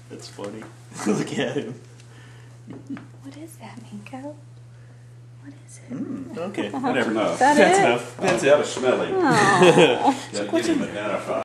That's funny. Look at him. What is that, Minko? What is it? Okay, whatever. Enough. That That's it? enough. That's it. Got to smell him. Oh. Got to get him identified.